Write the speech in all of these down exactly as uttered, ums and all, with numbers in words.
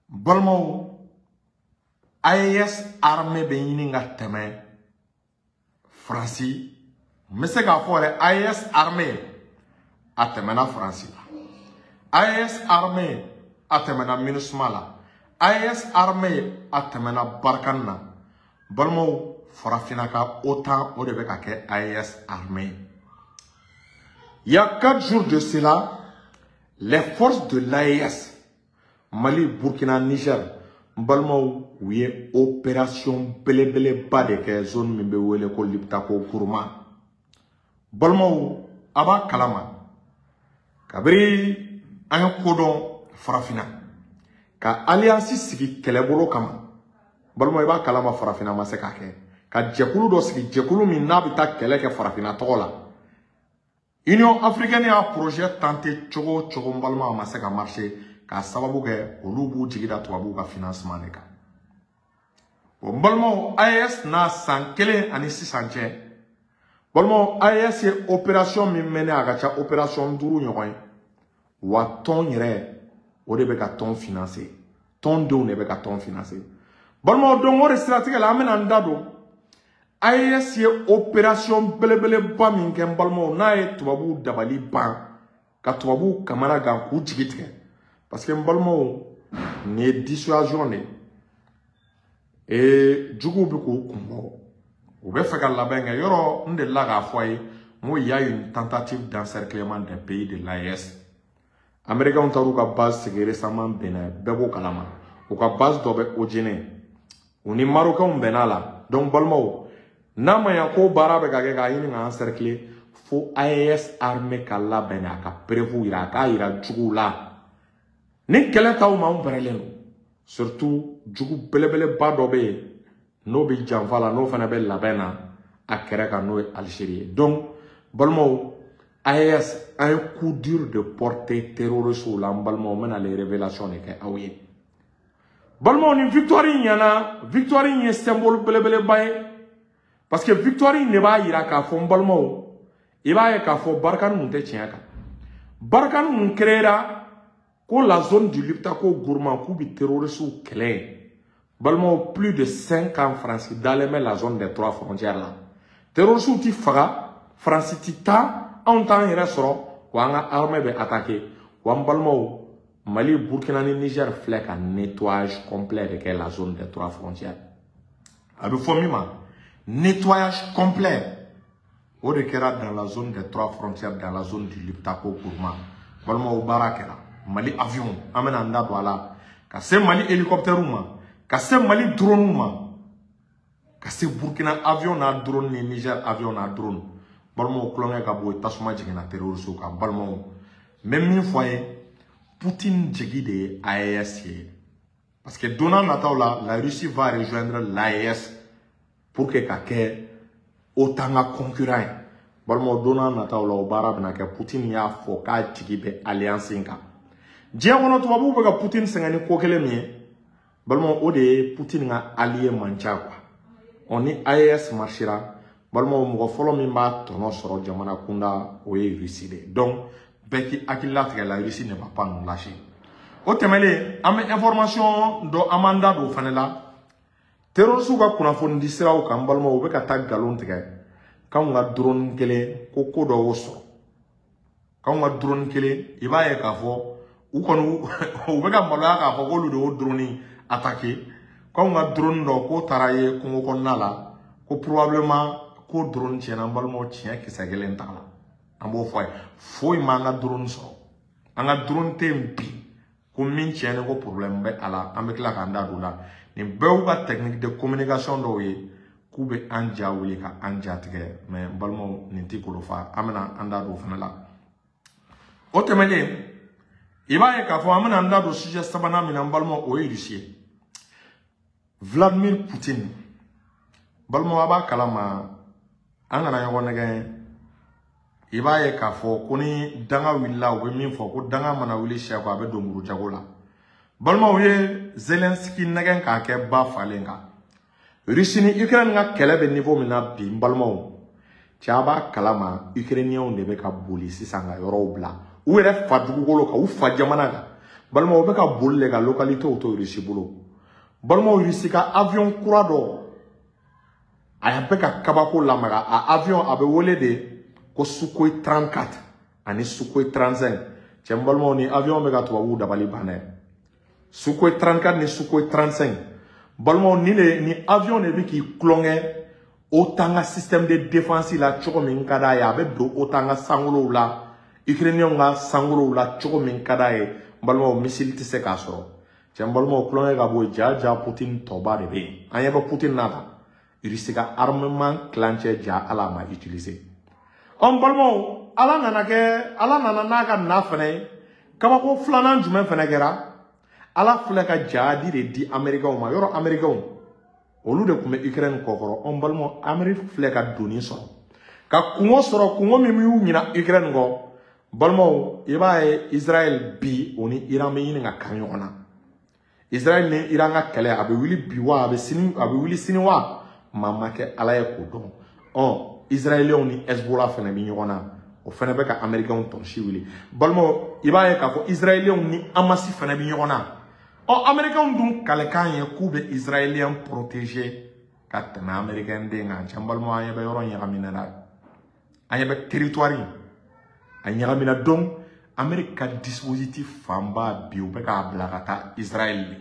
Balmo A E S armée be ɲini ka tɛmɛ Fransi me se k'a fɔ A E S armée a tɛmɛna Fransi la. A E S armée a tɛmɛna MINUSMA la. A E S armée a tɛmɛna Barkhane na. Balmo farafina ka OTAN o de bɛ ka kɛ A E S armée. Il y a quatre jours de cela, les forces de l'A E S Mali, Burkina, Niger, Balmo ou ye opération belebele ba de ke zone min be wele ko Liptako Kurma. Balmo aba kalama. Kabri an kodon farafina. Ka alliance sigi kelebolo kama. Balmo iba kalama farafina ma se ka ke. Ka jekulu do sigi jekulu min na bi ta kele ke farafina togo la. Union africaine a projet tenté chogo chogo balmo ma se ka marcher. Ka sababu ke olu b'u jigi da tubabu ka financement de kan. O balmo A E S na san kelen ani sisan cɛ. Balmo A E S ye opération min mɛnɛ a ka ca opération duuru ɲɔgɔn ye. Wa tɔn yɛrɛ o de bɛ ka tɔn financer. Tɔndenw de bɛ ka tɔn financer. Balmo donc o de siratigɛ la an bɛna an da don. A E S ye opération belebeleba min kɛ balmo n'a ye tubabu dabali ban ka tubabu kamana gan k'u jigi tigɛ. Parce que Mbalmo n'est dissuasion et du coup beaucoup ou bien fait qu'à la bengue yoro on de la foyer moi il y a une tentative d'encerclement des pays de l'A E S. Américains ont taru ka base c'est récemment Bénin bebo kalama ou ka base dobe ojene ou ni Marocains benala donc Mbalmo na maya ko barabe ka ka yini nga encercler faut A E S armée kala Bénin ka prévu ira ka ira jugu la. Ni kele taw ma on parelen surtout jugu belebele ba do be no be janfala no fana be labena akere ka no Algérie donc balmo A E S a un coup dur de portée terroriste ou balmo mena les révélations ne ke awye balmo ni victoire nyana victoire ni symbole belebele baye parce que victoire ne ba ira ka fo balmo e ba ye ka fo Barkhane mun te tiaka Barkhane mun créera que la zone du Liptako Gourma Koubi terroriste clé. Balmo plus de cinq ans France dans la zone des trois frontières là. Terroriste ti faga France ti ta en temps il restera ou anga armée be attaquer ou balmo Mali Burkina Niger flèche un nettoyage complet de la zone des trois frontières. Avec formima nettoyage complet au requérant dans la zone des trois frontières dans la zone du Liptako Gourma. Balmo barakera Mali avion, amena anda douala. Kase Mali hélicoptère ma, kase Mali drone ma, kase Burkina avion na drone ni Niger avion na drone. Balmo klonge kabo tasuma jigi na terroriste ka balmo. Même une fois Poutine jigi de A E S parce que donnant la la Russie va rejoindre l'A E S pour que kake autant de concurrents. Balmo donnant nataola au barab na ke Poutine ya fo ka jigi be alliance inka. Dieu kono tubabu be ka Poutine sengani ko kele mi balmo o de Poutine nga allié mancha kwa on ni A E S marchera balmo mo folo mi ma tono soro jamana kunda o ye Russie de donc beki akilla tigɛ la Russie ne va pas nous lâcher o temele am information do amanda do fanela terroriste ka kunnafoni siraw kan balmo o be ka ta galon tigɛ kan ga drone kele ko ko do woso kan ga drone kele i b'a ye k'a fɔ ou kono ou be ka maloya k'a fɔ k'olu de o drone attaqué quand on a drone do ko taraye ko ko nala ko probablement ko drone tiena balmo tien ki sagelen tala ambo foy foy ma nga drone so anga drone tempi ko min tiene ko problème be ala avec la kanda dula ni bewga technique de communication do ye ku be anja wuli ka anja tige mais balmo ni tikolo fa amena anda do fanala o temele iba ye ka fo amena anda do sujet sabana min balmo o Russie Vladimir Poutine balmo aba kalama angana yogo nege iba ye ka fo koni danga willa o be min fo ko danga mana wili sha ko abe do muru jagola balmo ye Zelensky nege ka ke ba falenga Russie ni Ukraine nga kele be niveau mina bi balmo tiaba kalama Ukrainien de be ka boli sisanga yoro bla ou ere fa dugukolo ka ou fa jamana ga balma o be ka bolle ka localité auto Russie bolo balma o Russie ka avion kura do aya be ka kabako lamaga a avion abe wole de ko Sukhoi trente-quatre ani Sukhoi trente-cinq tiam balma ni avion be ka to wu dabali bane Sukhoi trente-quatre ni Sukhoi trente-cinq balma ni le ni avion ne bi ki klonge otanga système de défense la choko min kada ya be do otanga sangulo la Ukrainien nga sangulo la choko min kada e balma missile ti se ka so tiam balma klonge ga bo ja ja Putin toba de be anya ba Putin nata irisika armement clanché ja ala ma utiliser on balma ala nana ke ala nana na ka na fene kaba ko flana jumen fene gera ala fle ka ja di de di America o ma yoro America o olu de kume Ukraine kokoro on balmo Amerique fle ka doni so ka kungo soro kungo mi mi nyina Ukraine go balmo iba e Israel bi oni Iran me yini nga kanyona Israel ne Iran nga kele abe wili biwa abe sini abe wili sini wa mama ke ala ye ko don on Israelien ni Hezbollah fene bi nyona o fene be ka Americain ton shi wili balmo iba e ka ko Israelien ni amasi fene bi nyona o Américain dun kalekan ye kube Israélien protégé kat na Américain de nga chambal mo ayebe yoro nyagamina na ayebe territoire anyamina donc Amérique dispositif famba bi ube ka blakata Israël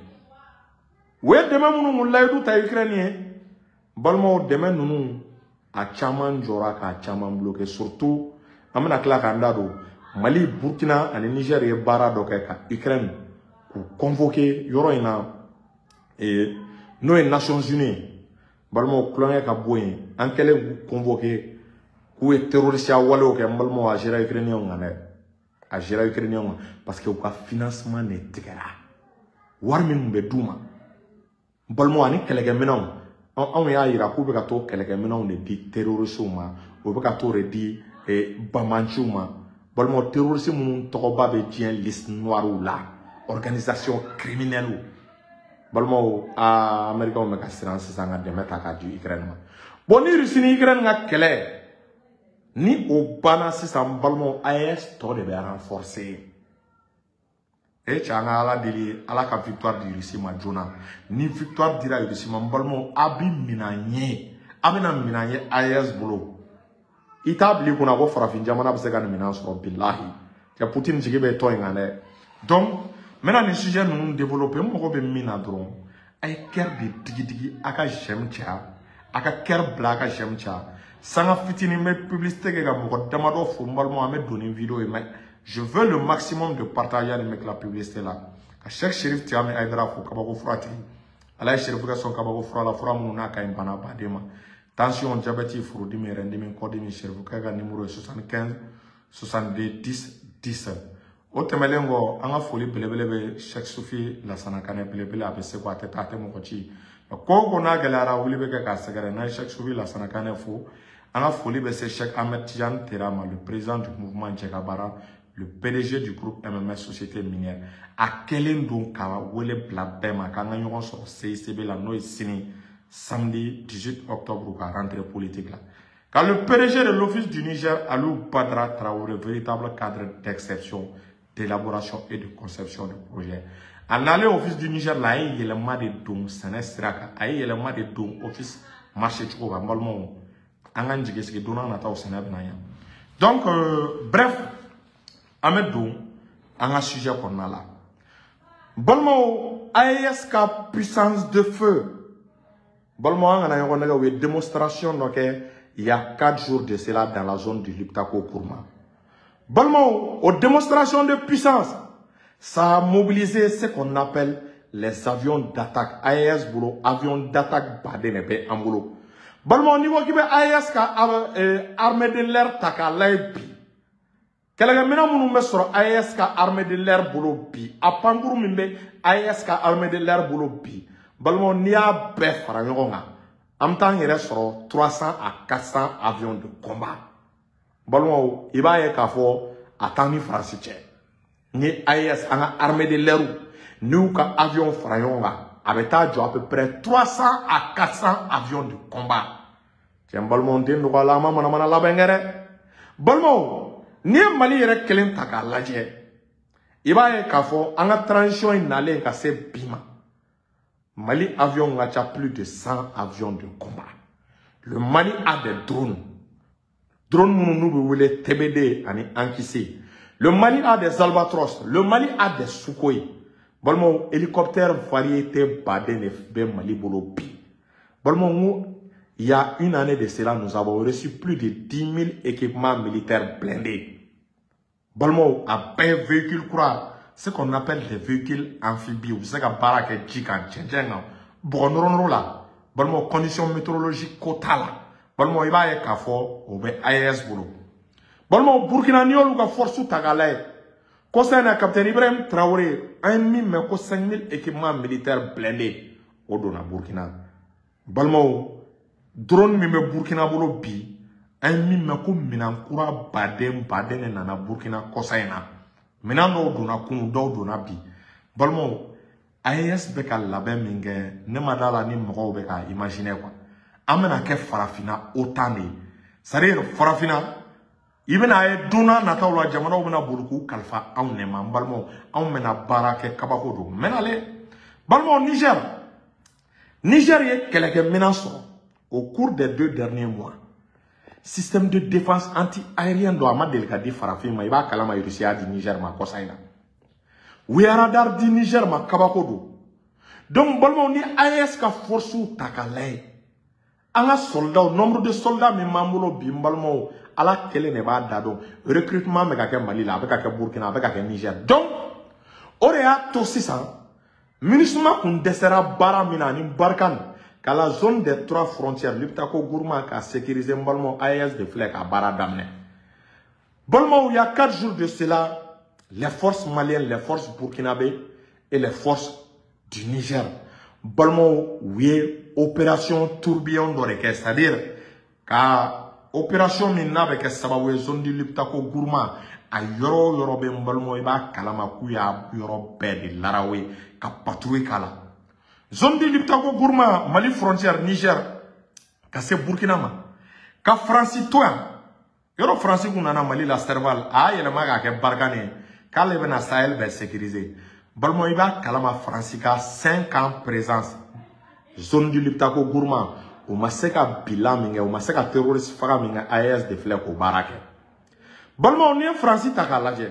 we deme munu mulay du ta Ukrainien balmo deme nunu a chaman jora ka chaman bloqué surtout amana kla kanda do Mali Burkina ani Niger ye bara do ka Ukraine convoqué yoro ina et nos Nations Unies balmo klonge ka boyen ankele convoqué ku e terroriste a walo ke balmo a gera ukrainien ngane a gera ukrainien parce que ka financement ne tigara war min be duma balmo ani kelege menon on ya ira ku be ka to kelege menon ne di terroriste ma o be ka to re di e bamanchuma balmo terroriste mun to ba be tien liste noire là organisation criminelle balmo a America o me ka silence sanga de meta ka du Ukraine bon ni Russie ni Ukraine nga kele ni o bana sisan balmo A E S to de be renforcer e changa ala dili ala ka victoire di Russie ma jona ni victoire dira Russie ma balmo abi minanye abina minanye A E S bolo itabli kuna ko farafin jamana be se ka minan so billahi ya Putin jige be to ngane donc maintenant, les sujets nous développons, nous avons mis à drone. Ay cœur de digi digi, aka j'aime tia, aka cœur black aka j'aime tia. Sans fitini me publicité que comme quand damado football moi me donner une vidéo et je veux le maximum de partager avec la publicité là. À chaque shérif tia me aidera pour kabako frati. Ala shérif ka son kabako fra la fra mon na ka impana ba dema. Tension diabète frodi me rende me code me shérif ka ga numéro soixante-quinze soixante-deux dix dix. O temelengo anga foli belebele be Cheikh Soufi la sanakane belebele abe se ko ateta ate mo kochi ko ko na galara wuli be ka sagara na Cheikh Soufi la sanakane fo anga foli be se Cheikh Ahmed Tidiane Terama le président du mouvement Djekabara le P D G du groupe M M S Société Minière a kelen don ka wele bla bema ka nga nyon so C I C B la no sini samedi dix-huit octobre ka rentrée politique là. Car le P D G de l'Office du Niger Alou Badra Traoré véritable cadre d'exception d'élaboration et de conception de projet. En allant au office du Niger, là, il y a le mois de dons, c'est un straka. Il y a le mois de dons, office marché de Chouba, Malmo, Angan Djigesi, donnant à ta au Sénat. Donc, euh, bref, Ahmed Dou, un sujet qu'on a là. Balmo, A E S K puissance de feu. Balmo, on a une démonstration, donc, il y a quatre jours de cela dans la zone du Liptako Kourma. Balmo, aux démonstrations de puissance, ça a mobilisé ce qu'on appelle les avions d'attaque. A E S boulot, avions d'attaque Badenebe en boulot. Balmo, au niveau qui veut A E S ka armée de l'air taka laibi. Quelqu'un maintenant nous met sur A E S ka armée de l'air boulot bi. A Pangourou mimbe A E S ka armée de l'air boulot bi. Balmo, ni a bef farangonga. En temps, il reste sur trois cents à quatre cents avions de combat. Balmo, il va y avoir attendre France. Ni A E S, en armée de l'air, nous, ka avion frayonga, avec à peu près trois cents à quatre cents avions de combat. Tiens, Balmo, nous voilà, maman, maman, la bengere. Balmo, ni Mali yere kelen taka laje. il va y avoir une transition inhalée qui c'est bima. Mali avion a plus de cent avions de combat. Le Mali a des drones. Drones nous voulons T B D et Ankisi. Le Mali a des albatros. Le Mali a des Sukhoi. Bon, hélicoptère variété Baden et Mali Bolopi. Bon, il y a une année de cela, nous avons reçu plus de dix mille équipements militaires blindés. Bon, à vingt véhicules croix, ce qu'on appelle des véhicules amphibies. Vous savez que Barak est gigant, tchétchène. Bon, nous là. Bon, conditions météorologiques quota. Bon, il va y avoir au A S Bolo. Bon, Burkina Niol ou force Tagalay. Concernant le capitaine Ibrahim Traoré, un mille cinq mille équipements militaires blindés au Dona Burkina. Bon, drone mime Burkina Bolo bi, un mille ko minankura baden baden nana Burkina Kosaina. Minano Dona Kunu do Dona bi. Bon, A S beka labem minge, ne madala ni moko beka imaginer quoi. Amena ke farafina otane. C'est-à-dire farafina, ibena e dona natawla jamana obena buluku kalfa aw nema balmo aw mena barake kabako do. Menale balmo Niger. Niger ye keleke menace au cours des deux derniers mois. Système de défense anti-aérienne do amadel ka di farafina iba kalama Russia di Niger ma kosaina. Oui, radar di Niger ma kabakodo. Donc, bon, ni A S ka force ou takalay. Anga soldat, nombre de soldats me mambulo bimbalmo ala kele ne ba dado. Recrutement me kake Mali la, avec kake Burkina, avec kake Niger. Donc, orea to sisan, ministre kun desera bara mina ni barkan. Ka la zone des trois frontières, l'Iptako Gourma ka sécuriser mbalmo A S de flek à bara damne. Bolmo, il y a quatre jours de cela, les forces maliennes, les forces burkinabées et les forces du Niger. Balmo, oui, opération tourbillon d'oreke, c'est-à-dire ka opération minna avec sababu zone du Liptako Gourma a yoro yoro be balmo iba kalama kuya yoro be de larawe ka patrouille kala. Zone du Liptako Gourma, Mali frontière Niger, ka se Burkina ma, ka Franci toya, yoro Franci kunana Mali la serval, a yelema ka ke bargane. Quand les Bénin Sahel va sécuriser, Balmo Iba Kalama Francica cinq ans présence. Zone du Liptako Gourma, ou Maseka Bilaminga, ou Maseka terroriste Faraminga A S de Flek au Barake. Balmo on est Franci Takalaje.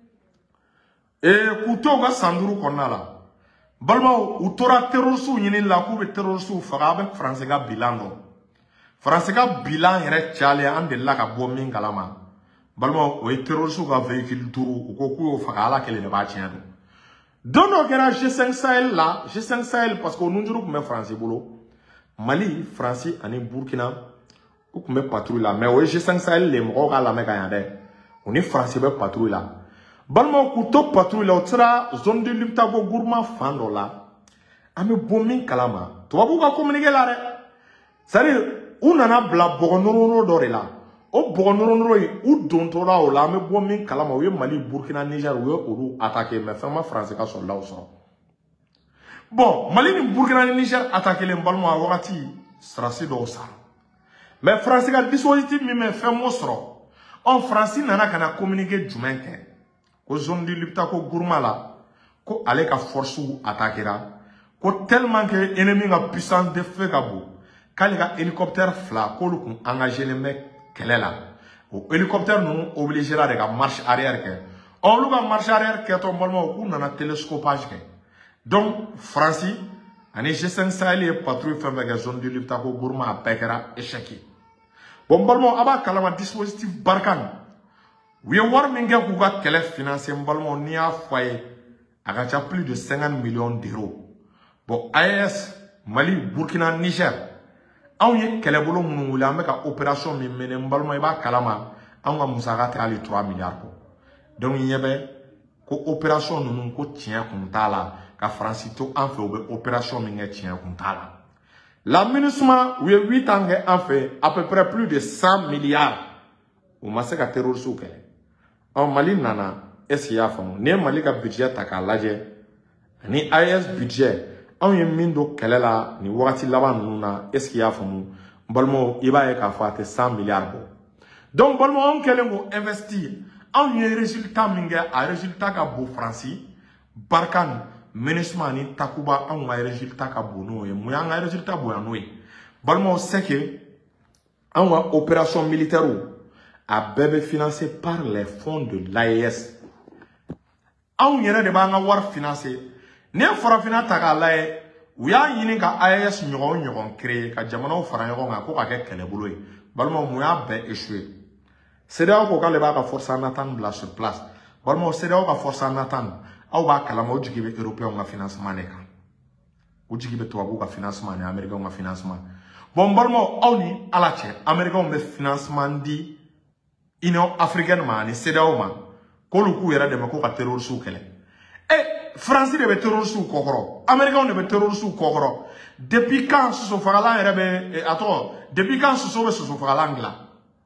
Et Koutoga Sanduru Konala. Balmo ou Tora terroriste ou Yini Lakou et terroriste ou Farabe Francica Bilando. Francica Bilan est Tchale en de Laka Bombing Kalama. Balmo o terroriste ka véhicule tour ou koku o fakala kele ne ba tiens. Dono kera G cinq Sahel là, G cinq Sahel parce que nous njuru me français bolo. Mali, France ani Burkina ou me patrouille là, mais o G cinq Sahel les mo ka la me ka yande. On est français be patrouille là. Balmo ku to patrouille là, otra zone de Liptako Gourma fando là. Ame bombing kalama. To ba ku ka communiquer là re. C'est-à-dire on en a bla bogonoro dore là. O bogonoro ou dontora o la me bombing kalama ou Mali Burkina Niger ou ou attaquer mais vraiment français ka soldat so. Bon, Mali ni Burkina Niger attaquer les balmo a wakati strassi do ça. Mais français ka dispositif mi me fait mo soro. En français nana kana communiquer jumenke. Ko zone du Liptako Gourma la ko ale ka force ou attaquera. Ko tellement que ennemi nga puissance de feu ka bo. Kali ka hélicoptère fla ko lu kun engager les mecs quelle est là? Au hélicoptère nous obligera de marche arrière. On lui va marche arrière qui est un moment où on a un télescopage. Donc, Francie, en G cinq Sahel et patrouille fait avec la zone du Liptako Gourma à Pekera échec. Bon, bon, aba kalama dispositif Barkan. Oui, war minga kuga kele financier mbalmo ni a foyer. Agacha plus de cinquante millions d'euros. Bon, A S, Mali, Burkina, Niger. On y kele bolo munu wuli an beka opération min mene mbalma iba kalama an ka musaka tɛ hali trois milliards ko. Donc ɲɛ bɛ ko opération ninnu ko tiɲɛ kun t'a la ka Faransi to an fɛ u bɛ opération min kɛ tiɲɛ kun t'a la. La MINUSMA u ye huit ans kɛ an fɛ à peu près plus de cent milliards u ma se ka terroriste kɛlɛ. Ɔ Mali nana est-ce qu'il y'a faamu n'i ye Mali ka budget ta k'a lajɛ ani A S budget. On y min do kelela ni wakati laban nuna est-ce qu'il y a famu balmo iba e ka fa te cent milliards bo donc balmo on kelen go investir On y a résultat minga a résultat ka beau français barkan menesma ni takuba on a résultat ka beau no e moya nga résultat beau no e balmo c'est que on a opération militaire a bébé financé par les fonds de l'A E S on y a de ba nga war financé ne fora fina taka lae ou ya yini ka A E S nyogon nyogon créé ka jamana o fara nyogon ko ka ke kele bolo e balmo moya be échoué. C'est là où on a force à attendre sur place. Bon, c'est là où on a force à attendre. On va calmer les gens européens ont financement. Les gens ont financement, les Américains ont financement. Bon, bon, on est à la tête. Les Américains ont financement dit Union africaine, c'est là où on a coup il y a des terroristes sous quel et Français des terroristes sous Kokoro, Américains des terroristes sous Kokoro. Depuis quand ce sont fait là, attends, depuis quand ce sont fait là.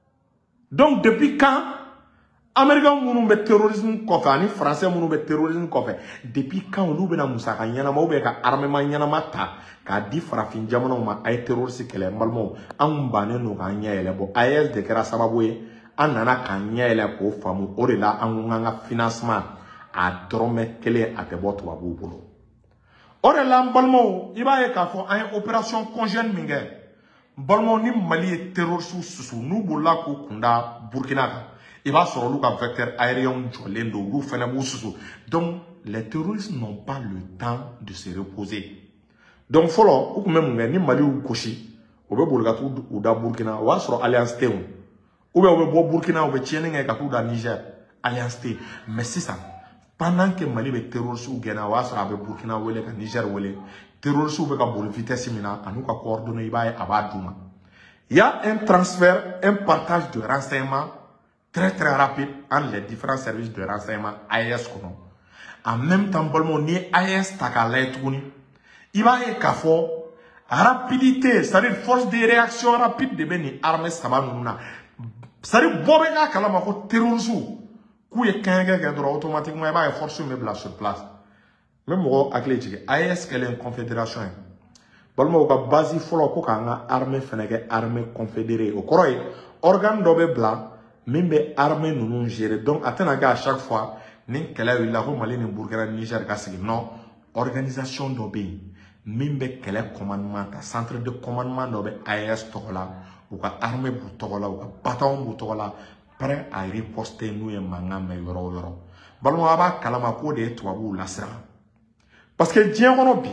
Donc, depuis quand Américains ont fait terrorisme, les Français ont fait terrorisme, depuis quand on a fait Moussaka, il y a un armement, il y a un mata, car dit Farafin Diamant a été terroriste, qu'elle est malmo, en bané no gagné, elle est bon, A E S de Kerasababoué, en nana gagné, elle est pour femme, ou là, en un financement, à drôme, qu'elle est à te boire, ou à boulot. Or là, balmo, il va y avoir une opération conjointe, mingue. Balmo ni Mali est terroriste sous nous boula ko kunda Burkina il va sur le vecteur aérien jolendo ou fenabou sous donc les terroristes n'ont pas le temps de se reposer donc follow ou même ni Mali ou Koshi ou be boulga ou da Burkina ou sur alliance té ou be ou be Burkina ou be tiene nga ka da Niger alliance té mais c'est ça pendant que Mali est terroriste ou Ghana ou sur be Burkina ou le Niger ou le terroristes ou be ka bol vitesse mina anu ka coordonner ibaye abadouma. Il y a un transfert, un partage de renseignements très très rapide entre les différents services de renseignement A E S kono. En même temps, bolmo ni A E S takala tuni. Il va y avoir rapidité, c'est-à-dire force de réaction rapide de beni armée sabanuna. C'est-à-dire bobeka kalama ko terroristes ku ye kanga ga droit automatiquement il va y force me sur place. Même moi, avec les A E S, qu'elle est une confédération. Balmo ka base folo ko kanga armée feneke armée confédérée. Au croy, organe d'obé blanc, même armée nous nous gérer. Donc, à chaque fois, ni qu'elle a eu la Mali, ni Burkina, Niger, Kassig. Non, organisation d'obé, même qu'elle est commandement, centre de commandement d'obé A E S togola, ou ka armée pour togola, ou ka bataillon pour togola, prêt à riposter nous et mangam et yoro yoro. Balmo aba kalama ko de tuabu lasra. Parce que Dieu kono bi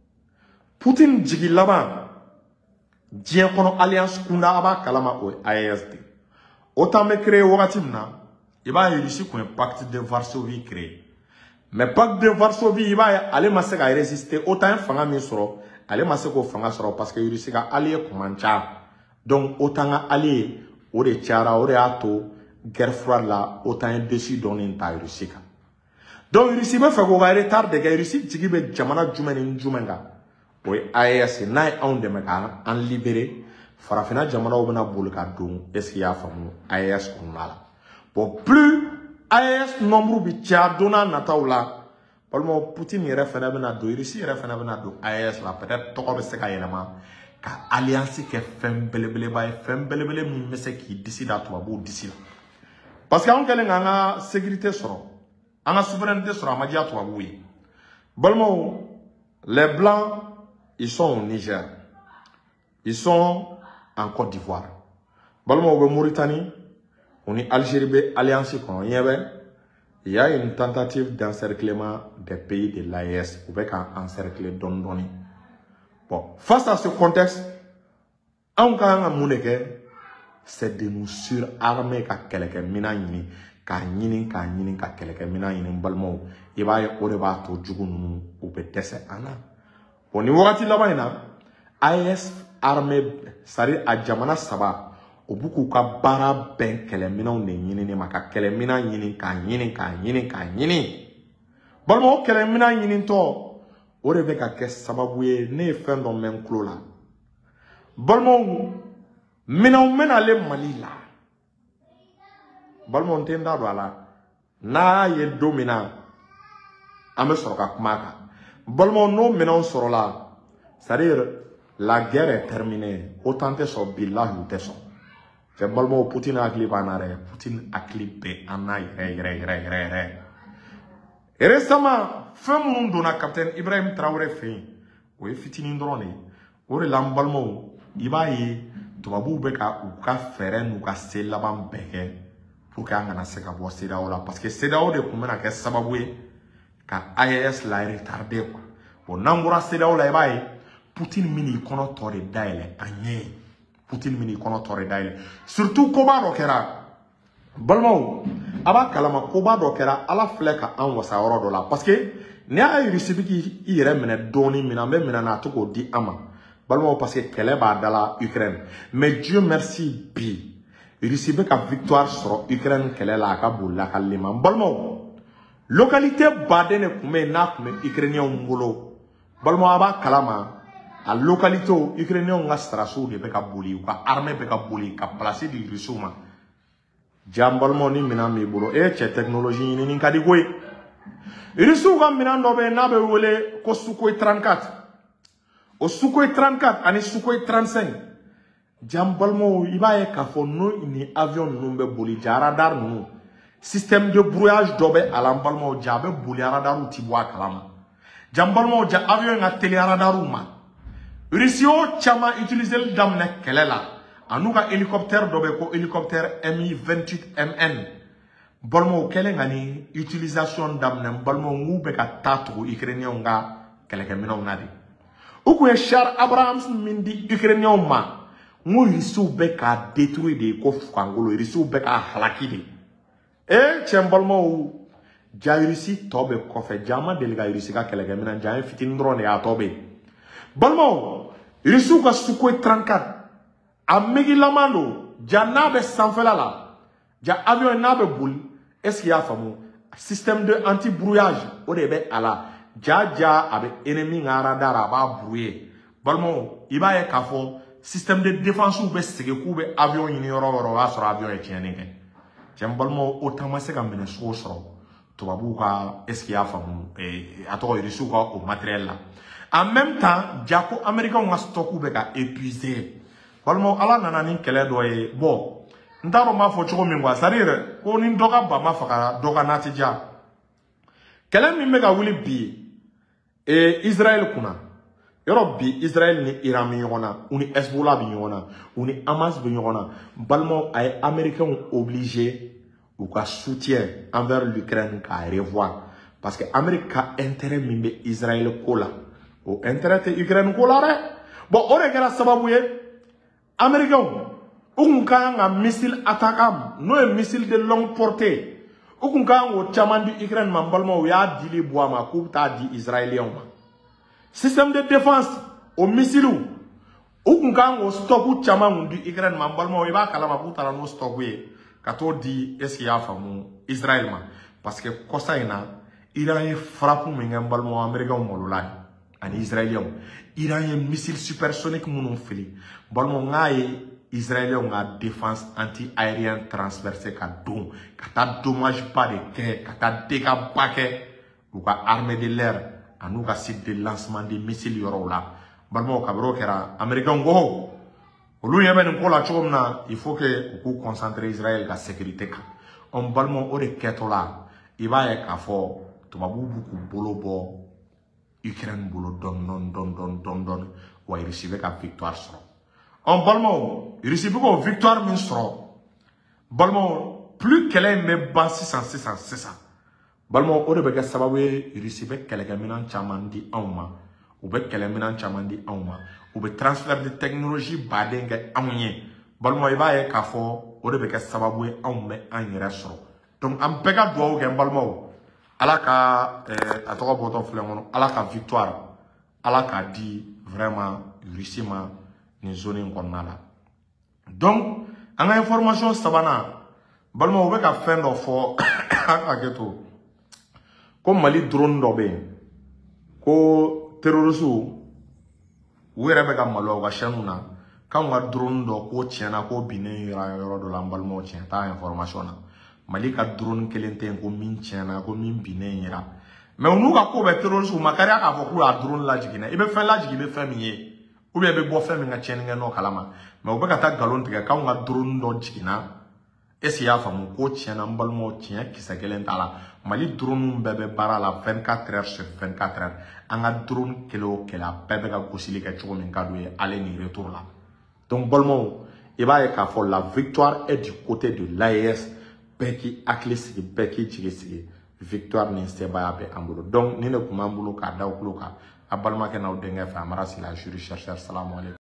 Poutine jigi laba Dieu kono alliance kunda aba kalama o A E S D autant me créer wakati mna iba réussi ko un pacte de Varsovie créé mais pacte de Varsovie iba aller ma se ka résister autant fanga mi soro aller ma se ko fanga soro parce que réussi ka allié komancha donc autant allié o de tiara o de ato guerre froide là autant décidé donner ta réussi ka. Donc, Russie me fait qu'on va retard de guerre. Russie, tu veux jamana jumeni jumenga. Oui, A E S, naï on de meka en libéré. Farafina jamana ou bena boulka dong. Est-ce qu'il y a famu A E S qu'on a là? Bon, plus A E S nombre bitia dona nataoula. Pour moi, Poutine y refena bena do. Russie y refena bena do. A E S là peut-être toko be seka yelema. Ka alliance ke fem belebele bay fem belebele mi mese qui décide à toi bo d'ici là. Parce qu'on kele nga sécurité soro. La souveraineté sera madia toi oui. Balmo, les blancs, ils sont au Niger. Ils sont en Côte d'Ivoire. Balmo, au Mauritanie, on est Algérie, alliance qu'on y avait. Il y a une tentative d'encerclement des pays de l'A E S. Vous pouvez encercler Dondoni. Bon, face à ce contexte, en cas c'est de nous surarmer qu'à quelqu'un minani. Ka nyini ka nyini ka keleke mina nyini balmo iba ye ore ba to jugu nunu ou be dese ana bon ni wakati laba ina A E S armée sari a jamana saba obuku ka bara ben kele mina ne nyini ne maka kele mina nyini ka nyini ka nyini ka nyini balmo kele mina nyini to ore be ka ke sababu ye ne fen don men klo la balmo mina mena le Mali la balmo ntenda do ala na ye domina ame soroka kumaka balmo no menon sorola c'est-à-dire la guerre est terminée autant que so billahi ou teso c'est balmo Poutine a clip en arrêt Poutine a clippé en arrêt ré ré ré ré et récemment fin mon donna capitaine Ibrahim Traoré fin oui fitini drone o lambalmo ibaye tubabu beka ou ka faire nous ka c'est là-bas beke pour qu'on a se ka bo seda ola parce que seda o de ko mena ka sababu ka I A S la retardé quoi bon nambura seda ola ibaye Poutine mini kono tore daile anye Poutine mini kono tore daile surtout koba do kera balmo aba kalama koba do kera ala fleka an wasa oro do la parce que ni ay risibiki ire mena doni mina me mena na to ko di ama balmo parce que kele ba dala Ukraine mais Dieu merci bi risibe ka victoire sur Ukraine kele la ka bulla kalima balmo localité badene kume na kume Ukrainien ngolo balmo aba kalama a localité Ukrainien nga strasu de be ka buli ou ka armée be ka buli ka placer di risuma jambalmo ni mina mi bolo e che technologie ni ni kadi goy risu ga mina no be na be wole ko Sukhoi trente-quatre o Sukhoi trente-quatre ani Sukhoi trente-cinq jambalmo ibaye ka fo no ni avion no be boli radar no système de brouillage dobe alambalmo jabe boli radar uti bwa kalama jambalmo ja avion nga tele radar ma Rusio chama utiliser damne kelela anuka hélicoptère dobe ko hélicoptère M I vingt-huit M N balmo kele ngani utilisation damne balmo ngube ka tatu Ukrainien nga kele ke mina unadi uku e char Abrams mindi Ukrainien ma ngu risu be ka détruire de ko fangolo risu be ka halaki de e chembalmo jairisi tobe ko fe jama delega irisi ka kele ke mina jaay fitin drone ya tobe balmo risu ka Sukhoi trente-quatre a megi lamando ja nabe sanfela la ja avion nabe boule est-ce qu'il y a famu système de anti brouillage o de be ala ja ja abe ennemi ngara dara ba brouiller balmo iba e kafo système de défense ou be sege ku be avion ni yoro yoro wa soro avion e tiene ke jam balmo o tamase ka mene so soro to babuka est-ce qu'il y a famu e ato risu ka o matériel là en même temps jako américain nga stock ou be ka épuisé balmo ala nana ni kele do e bo ndaro ma fo choko mingwa sarire ko ni doka ba ma faka doka natija kele mi mega wuli bi e Israël kuna yoro bi Israël ni Iran mi yona uni Hezbollah bi yona uni Hamas bi yona balmo ay américain obligé ou ka soutien envers l'Ukraine ka revoir parce que Amérique a intérêt mi be Israël ko la o intérêt te Ukraine ko la re bon ore kera sababu ye américain ou un missile attaquant, non un missile de longue portée. Ou un chaman du Ukraine, mambalmo, ya dit les bois, ma coupe, ta dit israélien. Système de défense, au missile ou un stock ou chaman du Ukraine, mambalmo, il va kalama puta no stock we. Kato dit, est-ce qu'il y a femme Israël, parce que Kosaina, il a un frappe ou mambalmo américain ou mololai, un israélien. Il a un missile supersonique, mon fili. Balmo ngaye, Israël a défense anti-aérienne transversée ka don kata dommage pas de guerre kata dégâts paquet ou ka armée de l'air anou ka site de lancement des missiles yoro la balmo ka bro kera américain go olu yeben ko la chomna il faut que ku concentrer Israël ka sécurité ka on balmo o de ketola iba e ka fo to babu ku bolo bo Ukraine bolo don don don don don don wa receiver ka victoire sur en balmo, il receive une victoire minstro. Balmo, plus qu'elle est mais bas six cents, six cents, c'est ça. Balmo, au début, ça va oui, il receive quelqu'un minan chamandi auma, ou bien quelqu'un minan chamandi auma, ou bien transfert de technologie badengue amounier. Balmo, il va y avoir au début, ça va oui, auma en restro. Donc, en pega doit ou balmo, à la ka, à trois boutons flamants, à la ka victoire, à la ka dit vraiment, réussiment. Ni zone konala donc en information sabana balma obe ka fin do fo aketo ko Mali drone do be ko terroristu wera be ka malo ga shanuna kan wa drone do ko tiena ko bine yoro yoro do la balma tien ta information na Mali ka drone kelente ko min tiena ko min bine yira mais onu ka ko be terroristu makaria ka fo ko a drone la jigina ibe fin la jigina fe miye ou bien be bo fem nga chenga no kalama mais o be kata galon tiga ka nga drone do jigina esi ya famu ko tiena mbalmo tien kisa gelen tala mali drone bebe bara la vingt-quatre heures sur vingt-quatre heures anga drone kelo kela bebe ga gosili ka chogo min kadu e aller ni retour là donc balmo il va y avoir la victoire est du côté de l'A E S Beki Aklisigi Beki Chigisigi victoire ni seba be ambulo donc ni ne kuma ambulo ka daw kulo ka abalma ke na o denga fa mara sila juri chercheur salam alaikum